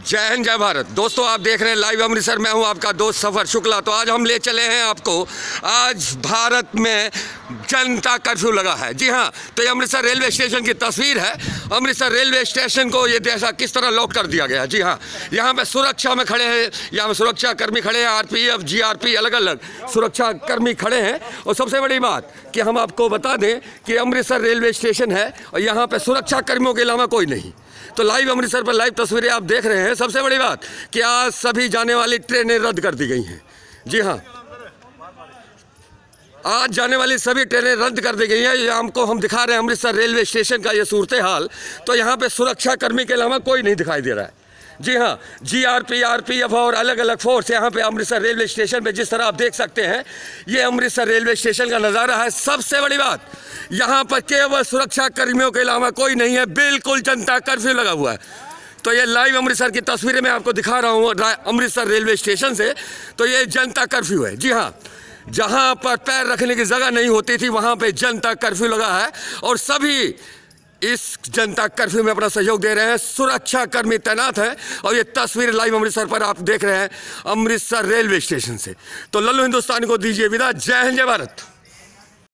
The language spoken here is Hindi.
जय हिंद जय भारत। दोस्तों आप देख रहे हैं लाइव अमृतसर। मैं हूं आपका दोस्त सफ़र शुक्ला। तो आज हम ले चले हैं आपको, आज भारत में जनता कर्फ्यू लगा है। जी हां, तो ये अमृतसर रेलवे स्टेशन की तस्वीर है। अमृतसर रेलवे स्टेशन को ये जैसा किस तरह लॉक कर दिया गया है। जी हां, यहाँ पे सुरक्षा में खड़े हैं, यहाँ पे सुरक्षा कर्मी खड़े हैं, RPF GRP अलग अलग सुरक्षा कर्मी खड़े हैं। और सबसे बड़ी बात कि हम आपको बता दें कि अमृतसर रेलवे स्टेशन है और यहाँ पे सुरक्षा कर्मियों के अलावा कोई नहीं। तो लाइव अमृतसर पर लाइव तस्वीरें आप देख रहे हैं। सबसे बड़ी बात कि आज सभी जाने वाली ट्रेनें रद्द कर दी गई हैं। जी हाँ, आज जाने वाली सभी ट्रेनें रद्द कर दी गई हैं। ये हमको हम दिखा रहे हैं अमृतसर रेलवे स्टेशन का ये सूरत हाल। तो यहाँ पे सुरक्षा कर्मी के अलावा कोई नहीं दिखाई दे रहा है। जी हाँ, GRP RPF और अलग अलग फोर्स यहाँ पे अमृतसर रेलवे स्टेशन पे जिस तरह आप देख सकते हैं, ये अमृतसर रेलवे स्टेशन का नज़ारा है। सबसे बड़ी बात, यहाँ पर केवल सुरक्षा कर्मियों के अलावा कोई नहीं है। बिल्कुल जनता कर्फ्यू लगा हुआ है। तो ये लाइव अमृतसर की तस्वीरें मैं आपको दिखा रहा हूँ अमृतसर रेलवे स्टेशन से। तो ये जनता कर्फ्यू है। जी हाँ, जहाँ पर पैर रखने की जगह नहीं होती थी वहाँ पे जनता कर्फ्यू लगा है और सभी इस जनता कर्फ्यू में अपना सहयोग दे रहे हैं। सुरक्षा कर्मी तैनात हैं और ये तस्वीर लाइव अमृतसर पर आप देख रहे हैं अमृतसर रेलवे स्टेशन से। तो लल्लू हिंदुस्तानी को दीजिए विदा। जय हिंद जय भारत।